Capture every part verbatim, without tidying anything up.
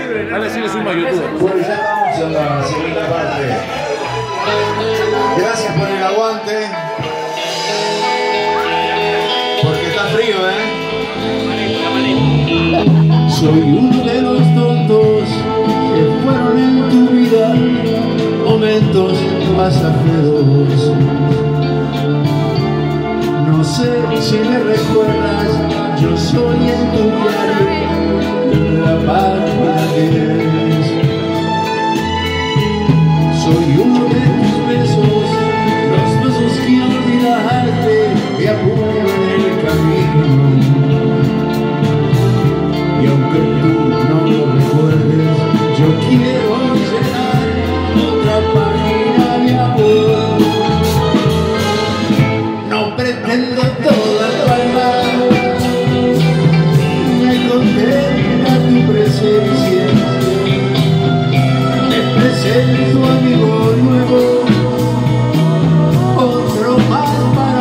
Dale, si le suma a YouTube. Bueno, ya estamos en la segunda parte. Gracias por el aguante. Porque está frío, ¿eh? Soy uno de los tontos que fueron en tu vida momentos pasajeros. No sé si me recuerdas, yo soy en tu diario la página diez. Soy uno de tus besos, los besos que olvidarte me apuntan en el camino. Y aunque tú no lo recuerdes, yo quiero llenar otra página de amor. No pretendo toda tu alma, me contenta tu presencia. Me presento amigo nuevo, otro más para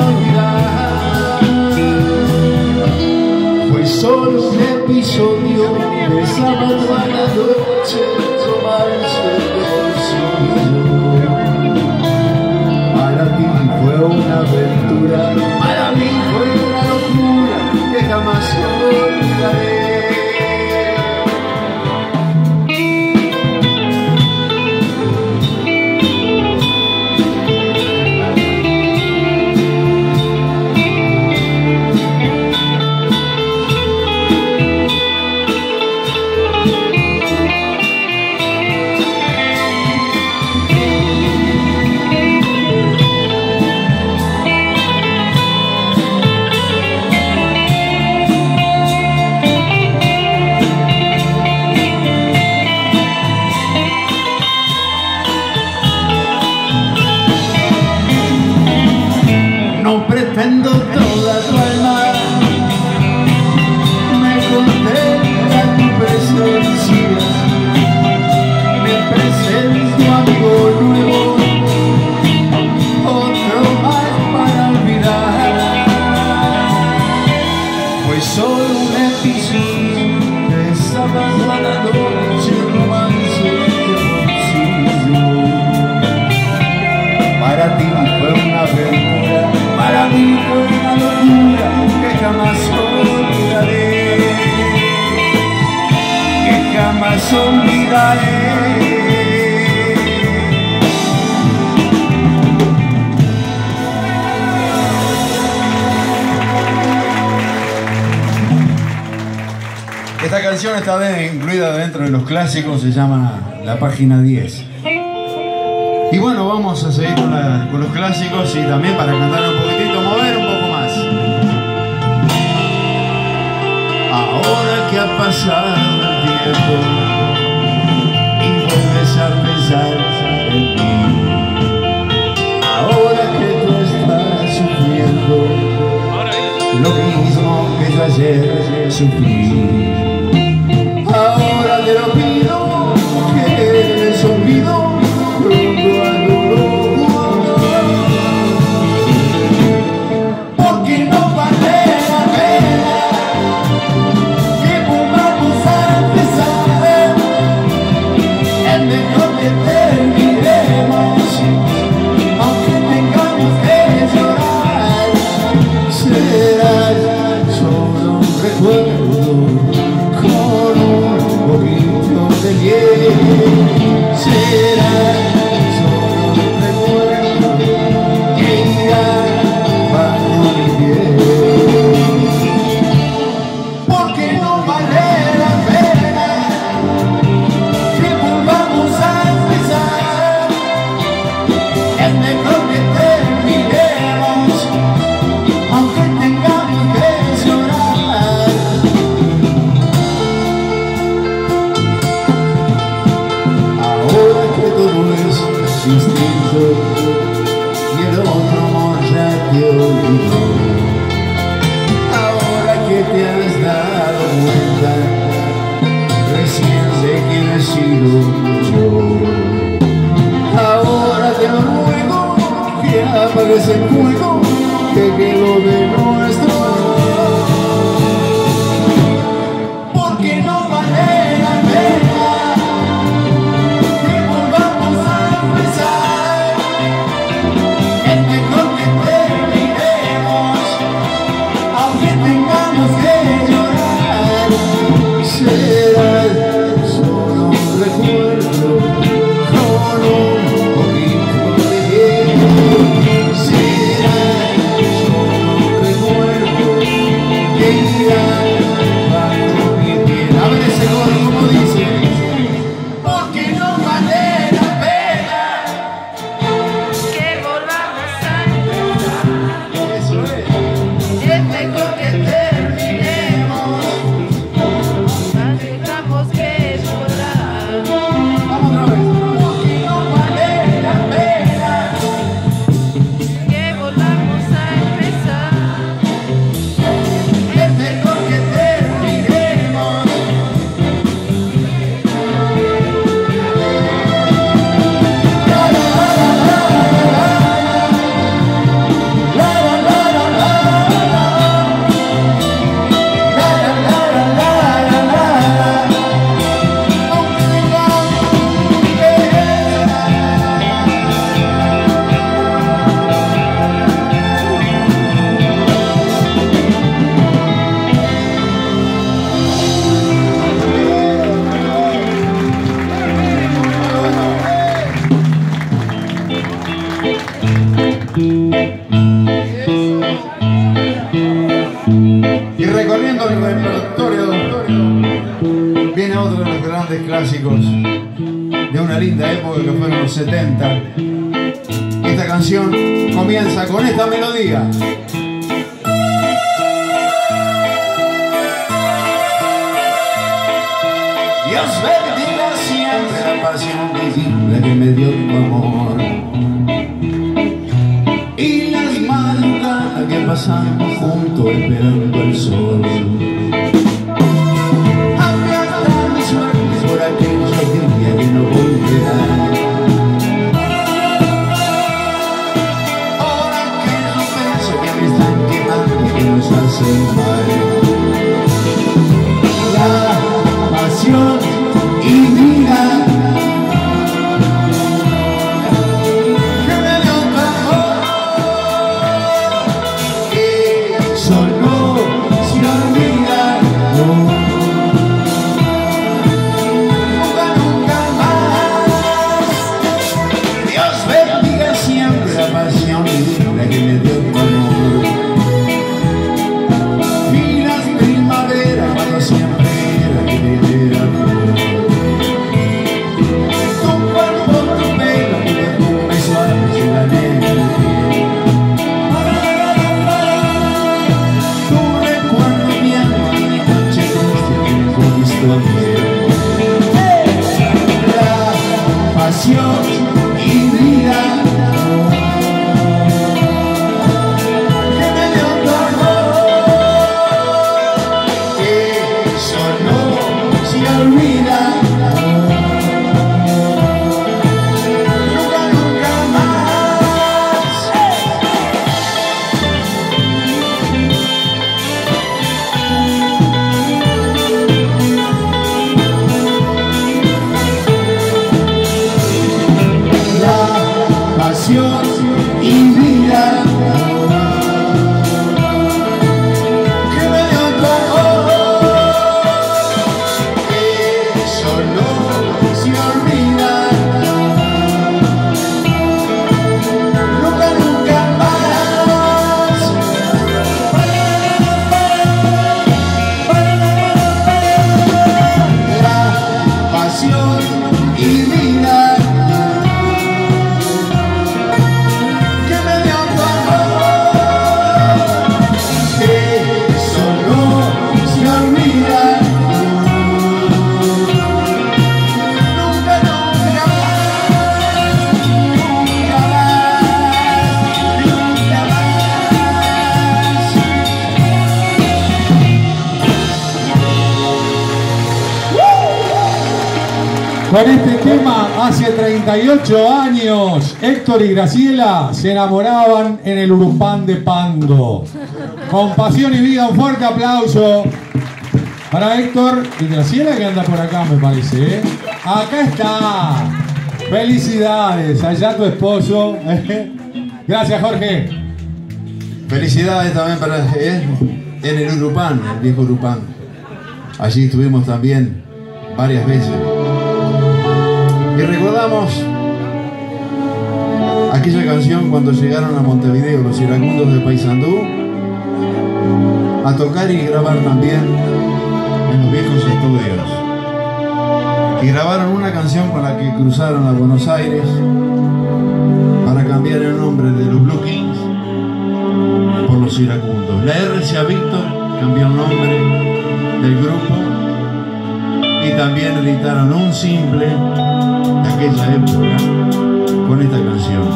olvidar. Fue solo un episodio de sábado a la noche, romance consumido. Para ti fue una aventura, para mí fue una locura que jamás olvidaré. No pretendo toda tu alma, me contenta tu presencia. Me presento amigo nuevo, otro más para olvidar. Fue solo un episodio de sábado a la noche, romance consigo. Para ti fue una aventura, para mí fue una locura que jamás olvidaré, que jamás olvidaré. Esta canción está incluida dentro de los clásicos, se llama La Página diez. Y bueno, vamos a seguir con, la, con los clásicos y también para cantar un poquitito, mover un poco más. Ahora que ha pasado el tiempo y vuelves a pensar en mí, ahora que tú estás sufriendo lo mismo que yo ayer sufrí, ahora te lo pido que les olvido. Porque no vale la pena que volvamos a empezar. Es mejor que terminemos, aunque tengamos que llorar. Será solo un recuerdo con un poquito de miel. Será instinto y el otro amor ya te olvidó. Ahora que te has dado cuenta, recién sé quién he sido yo. Ahora te lo ruego que apagues el fuego que quedó de nuestro amor. Porque no vale la pena los grandes clásicos de una linda época que fueron los setenta. Esta canción comienza con esta melodía. Dios bendiga siempre la pasión visible que me dio tu amor y las madrugadas que pasamos juntos esperando el sol. Abraza mi suerte por aquellos días que no volverán. Ahora aquellos besos que me están quemando y que nos hacen mal. La pasión y vida que me dio tu amor, que solo se olvida, nunca, nunca más. Dios bendiga siempre la pasión y vida que me dio tu amor y las primaveras cuando siempre era que me diera amor. Tu cuerpo, tu pelo, tu perfume suave y la negra piel. Tu recuerdo mi alma y mi noche triste que me conquistó ayer. La pasión y vida que me dio tu amor, que solo se olvida, nunca, nunca más. La pasión y vida que me dio tu amor, que solo se olvida, nunca, nunca más. La pasión y vida que me dio tu amor, que solo se olvida, nunca, nunca más, nunca más, nunca más. Con este tema, hace treinta y ocho años, Héctor y Graciela se enamoraban en el Urupán de Pando. Con pasión y vida, un fuerte aplauso para Héctor y Graciela, que anda por acá, me parece, ¿eh? Acá está. Felicidades, allá tu esposo. Gracias, Jorge. Felicidades también para eh, en el Urupán, el viejo Urupán. Allí estuvimos también varias veces. Y recordamos aquella canción cuando llegaron a Montevideo los iracundos de Paysandú a tocar y grabar también en los viejos estudios. Y grabaron una canción con la que cruzaron a Buenos Aires para cambiar el nombre de los Blue Kings por los iracundos. La R C A Víctor cambió el nombre del grupo y también editaron un simple de aquella época con esta canción.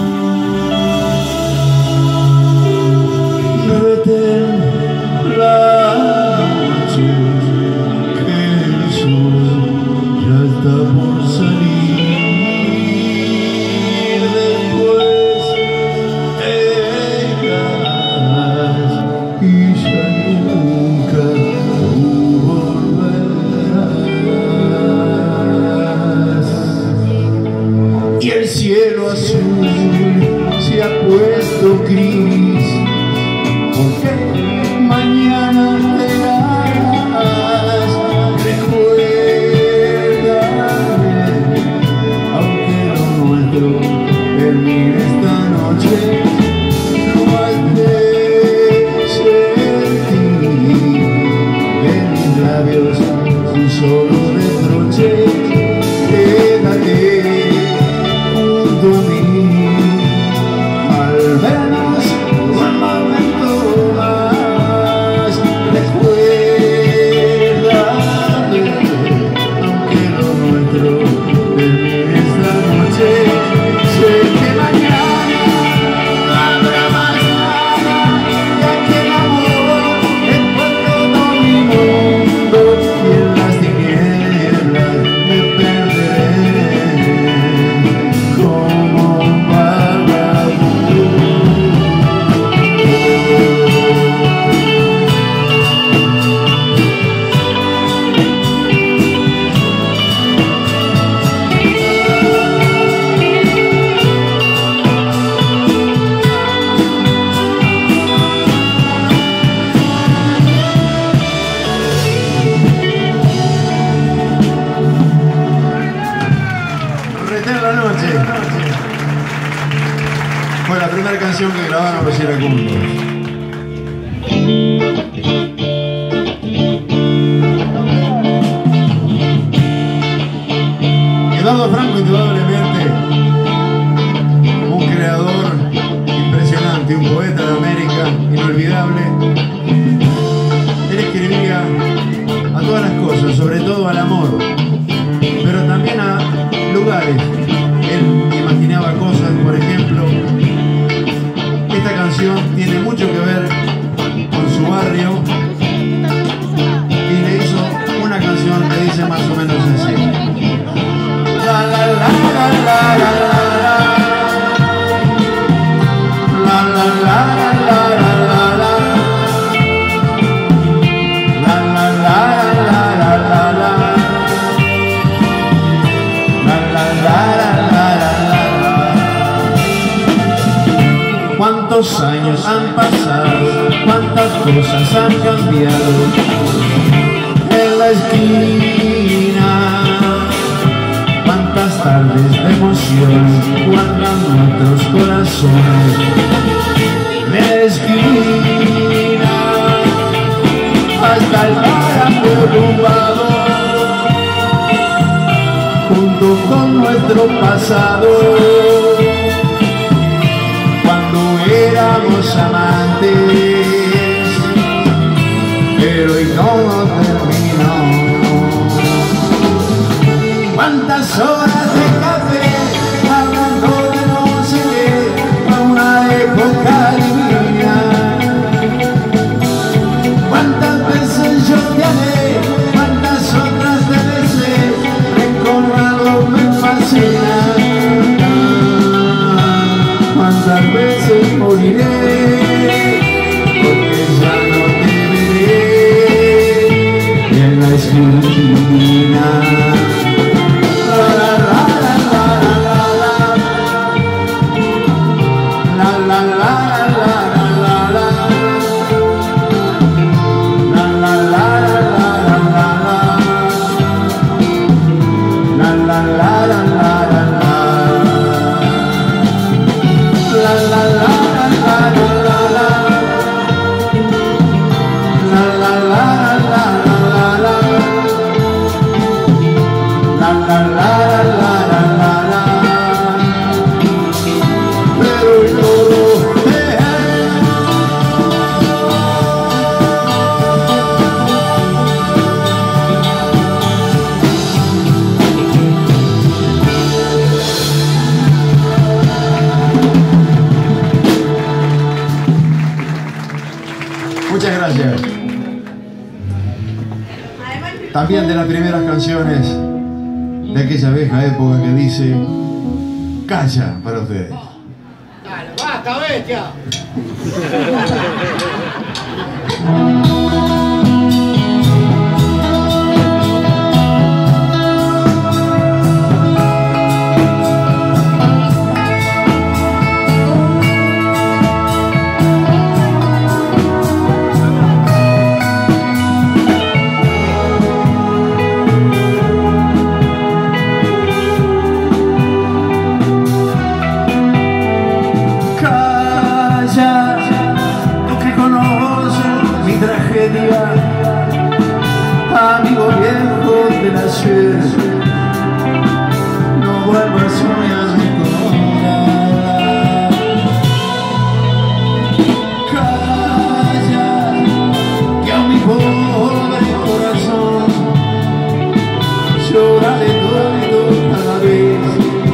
No detén la noche, que el sol ya está por salir. Después te dejarás y ya nunca volverás. Y el cielo azul se ha puesto gris, porque mañana te harás. Recuérdame, aunque lo nuestro termine esta noche, no has de sentir en mis labios un solo reproche. primer canción que grabaron los iracundos. Eduardo Franco, indudablemente un creador impresionante, un poeta de América inolvidable. Él escribía a todas las cosas, sobre todo al amor, pero también a lugares. Él imaginaba cosas, por ejemplo, esta canción tiene mucho que ver con su barrio y le hizo una canción que dice más o menos así. La la la la la la la la la la la la. Cuántos años han pasado, cuántas cosas han cambiado en la esquina, cuántas tardes de emoción guardan nuestros corazones en la esquina, hasta el mar derrumbado junto con nuestro pasado. Éramos amantes, pero ¿y cómo terminó? ¿Cuántas horas de café hablando de no sé qué, a una época divina? ¿Cuántas veces yo te amé? ¿Cuántas otras te besé? Recordarlo me fascina. ¿Cuántas veces moriré? Porque ya no te veré en la esquina. La la la la la la la la la la la Muchas gracias. También de las primeras canciones de aquella vieja época que dice Calla para ustedes. Dale, basta, bestia. Amigo viejo del ayer, no vuelvas hoy a recordar. Calla, que a mi pobre corazón llora de todo cada vez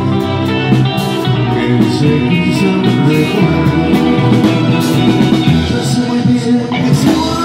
que se quiso un recuerdo. Yo sé muy bien que seguro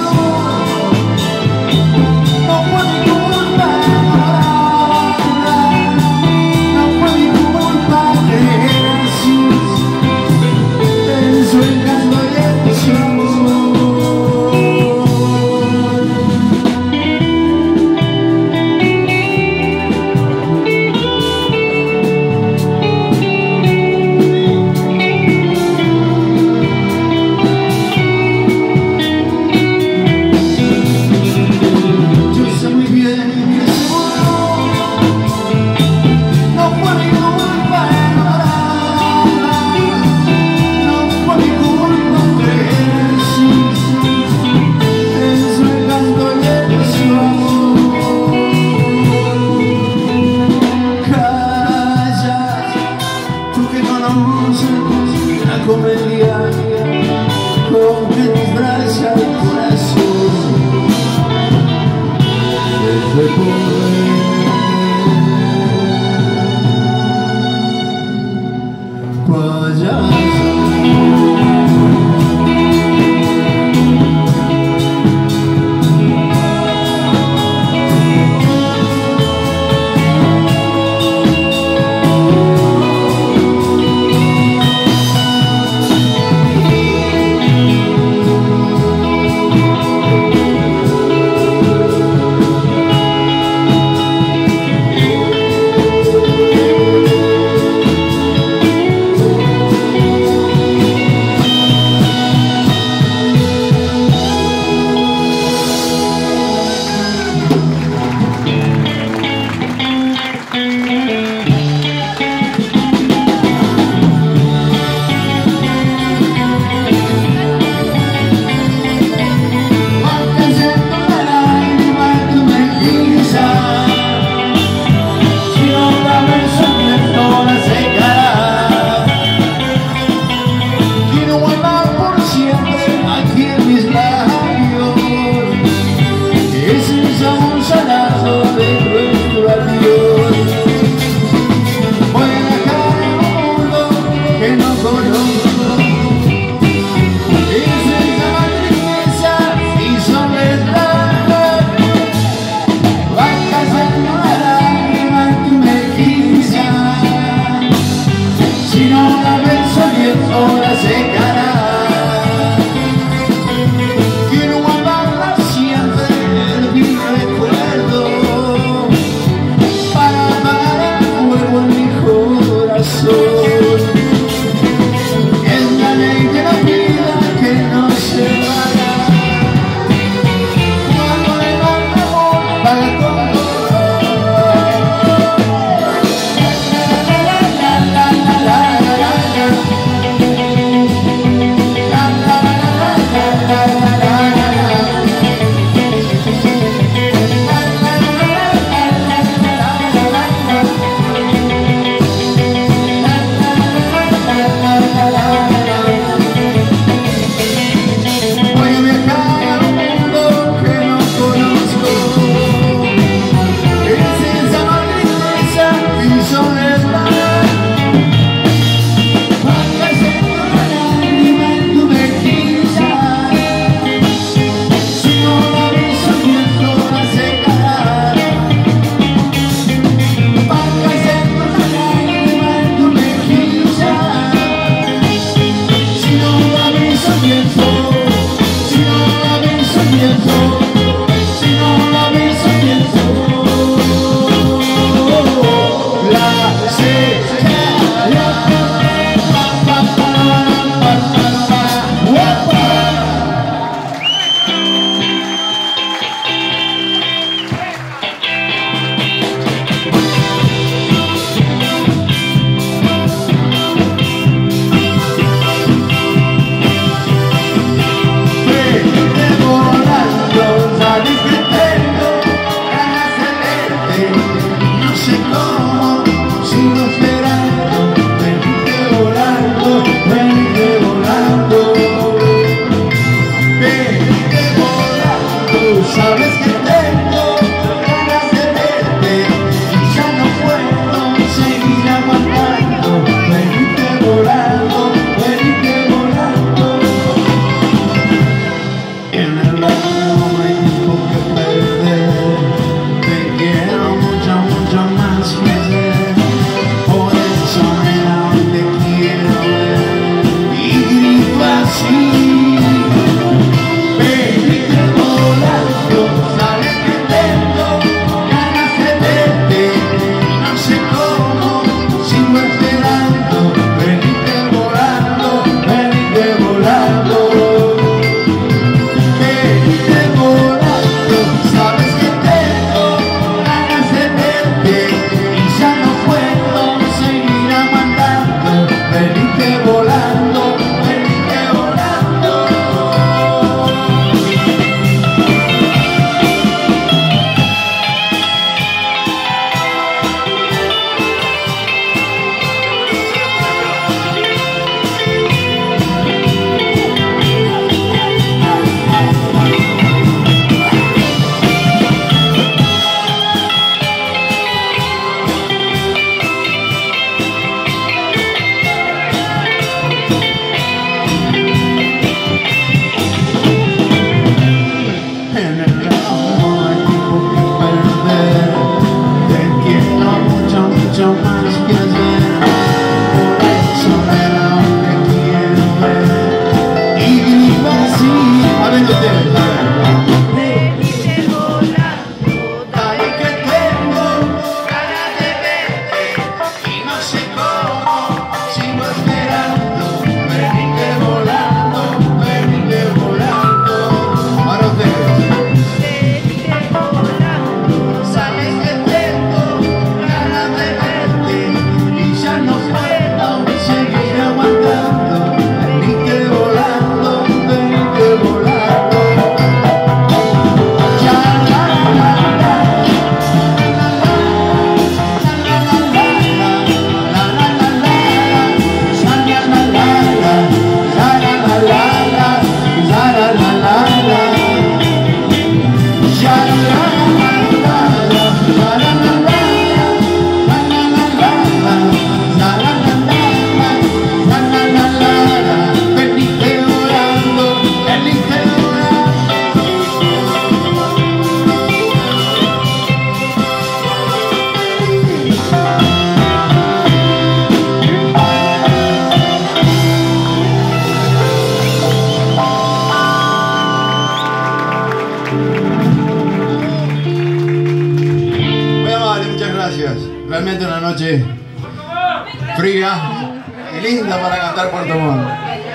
realmente una noche fría y linda para cantar Puerto Montt.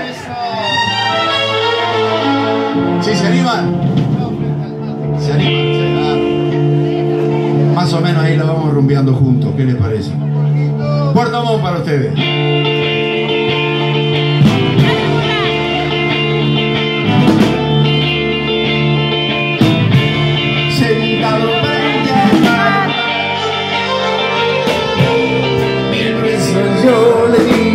¿Sí se animan? ¿Se animan? Más o menos ahí la vamos rumbeando juntos, ¿qué les parece? Puerto Montt para ustedes. Sentado frente al mar, mil besos yo le di.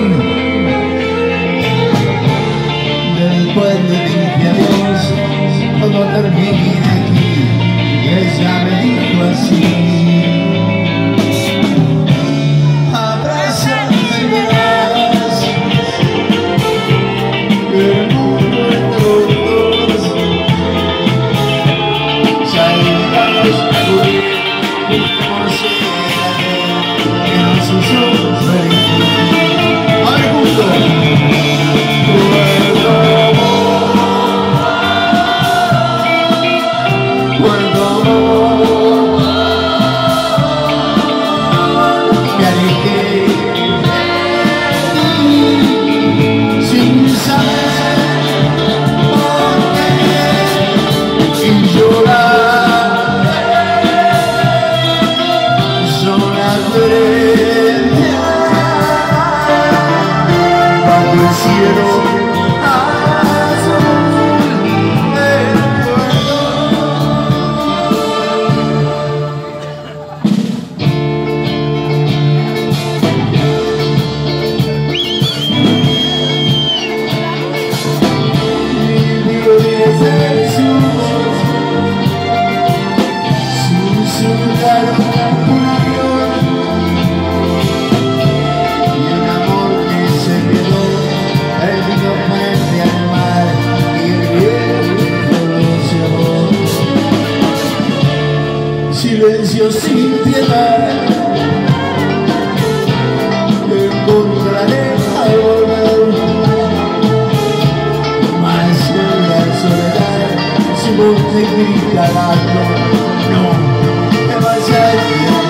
Después le dije adiós, todo termina aquí. Y ella me dijo así: abrázame más, el mundo es todos. Salgamos a cubrir, busquemos el amor que nos hizo feliz. A ver, juntos. Silencio sin piedad, encontraré al volver, más en la soledad, si vos te gritarás, no, no te vayas bien.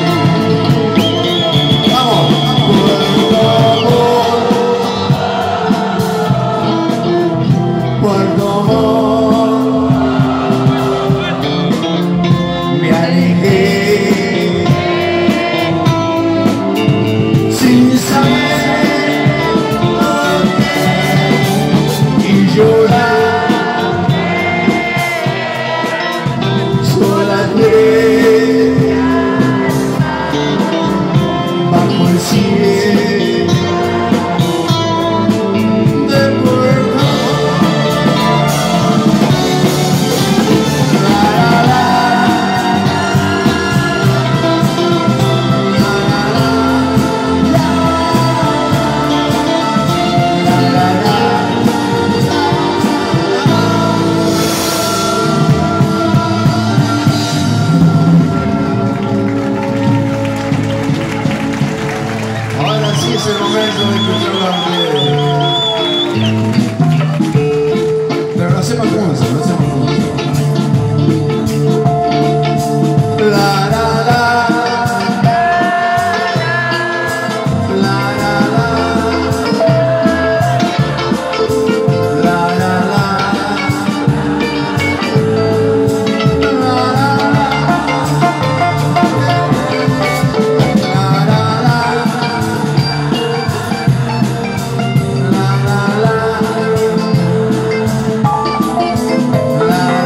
Vamos, Puerto Montt, me alejé sin saber por qué y llorar sola bajo el cielo de Puerto es el momento de escucharlo a ustedes. Pero lo hacemos juntos, lo hacemos juntos. La la la, la la la, la la la, la la la.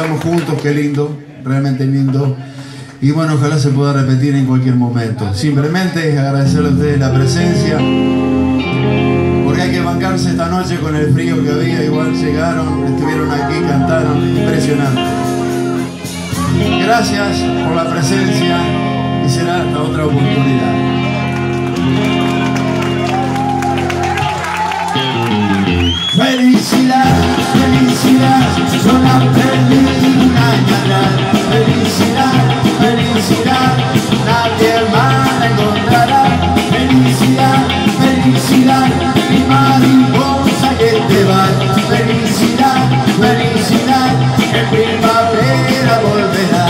estamos juntos, qué lindo, realmente lindo. Y bueno, ojalá se pueda repetir en cualquier momento. Simplemente agradecerles a ustedes la presencia, porque hay que bancarse esta noche con el frío que había. Igual llegaron, estuvieron aquí, cantaron, impresionante. Gracias por la presencia y será hasta otra oportunidad. Felicidad, felicidad, yo la perdí un año atrás. Felicidad, felicidad, nadie más la encontrará. Felicidad, felicidad, mi mariposa que te va. Felicidad, felicidad, en primavera volverá.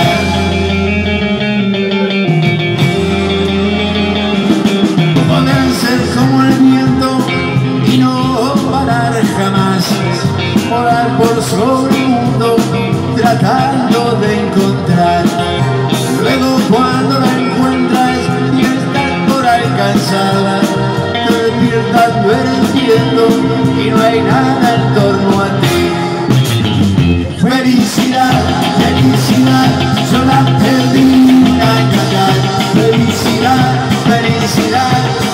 Poder ser como el viento y no parar jamás, volar por sobre el mundo tratando de encontrar. Luego cuando la encuentras y estás por alcanzarla, te despiertas durmiendo y no hay nada en torno a ti. Felicidad, felicidad, yo la perdí un año atrás. Felicidad, felicidad,